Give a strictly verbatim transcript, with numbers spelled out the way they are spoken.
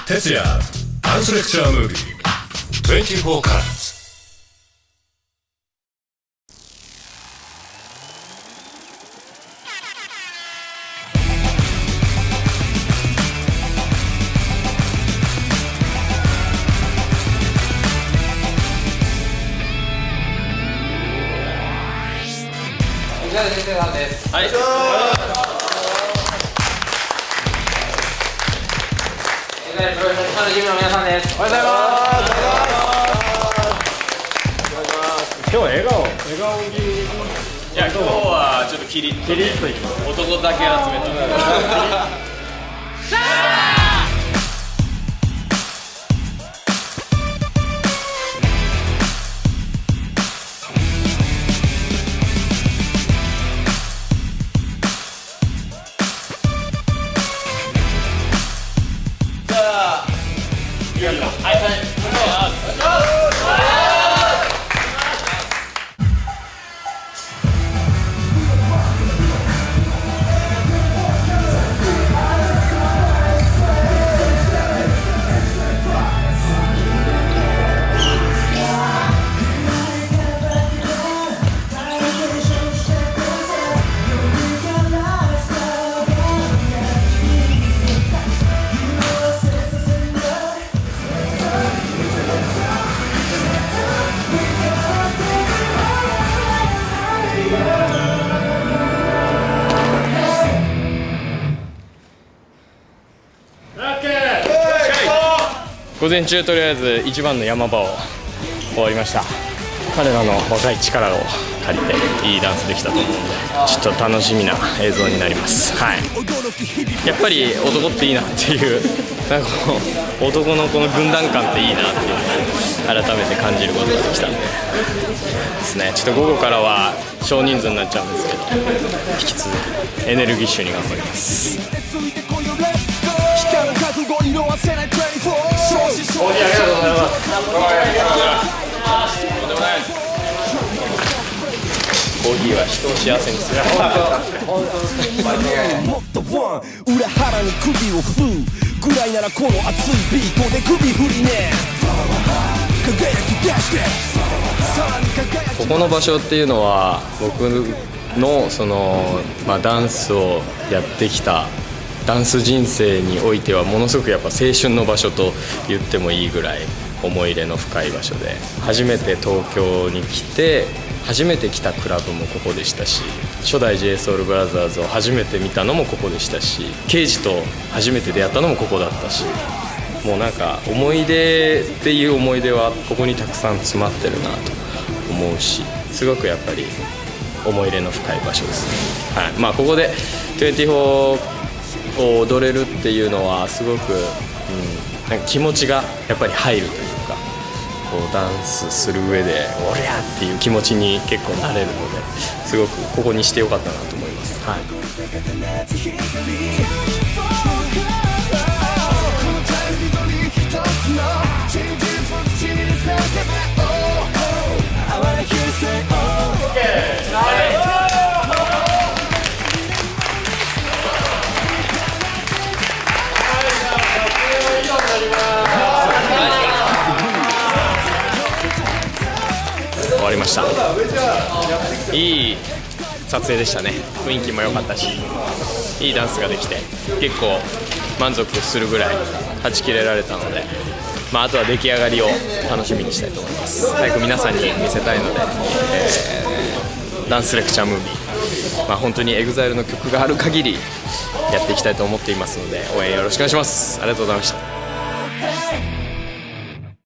哲也ダンスレクチャームービーにじゅうよんカラッツ。 先生さんです。 はい。 プロフェッショナルジムの皆さんです。おはようございます。 今日は笑顔、笑顔気味。 いや、今日はちょっとキリッと、 キリッといきます。 男だけ集めた。はいはい。午前中とりあえず一番の山場を終わりました。彼らの若い力を借りていいダンスできたと思うので、ちょっと楽しみな映像になります。はい、やっぱり男っていいなっていう、なんかこの男のこの軍団感っていいなっていうのを改めて感じることができたんでですね。ちょっと午後からは少人数になっちゃうんですけど、引き続きエネルギッシュに頑張ります。 おじありがとうございます。 コーヒーは人を幸せにする。 裏腹に首を振るぐらいならこの熱いビートで首振りね。 ここの場所っていうのは僕のその、まあ、ダンスをやってきたダンス人生においてはものすごくやっぱ青春の場所と言ってもいいぐらい思い入れの深い場所で、初めて東京に来て初めて来たクラブもここでしたし、初代 ジェイソウルブラザーズを初めて見たのもここでしたし、ケイジと初めて出会ったのもここだったし、もうなんか思い出っていう思い出はここにたくさん詰まってるなと思うし、すごくやっぱり思い入れの深い場所ですね。はい、まあここでにじゅうよんを踊れるっていうのはすごく、うん、なんか気持ちがやっぱり入るというか、こうダンスする上で「おりゃ!」っていう気持ちに結構なれるので、すごくここにしてよかったなと思います。はい、終わりました。いい撮影でしたね。雰囲気も良かったし、いいダンスができて結構満足するぐらいはち切れられたので、まあ、あとは出来上がりを楽しみにしたいと思います。早く皆さんに見せたいので、えー、ダンスレクチャームービー、まあ、本当に エグザイル の曲がある限りやっていきたいと思っていますので、応援よろしくお願いします。ありがとうございました。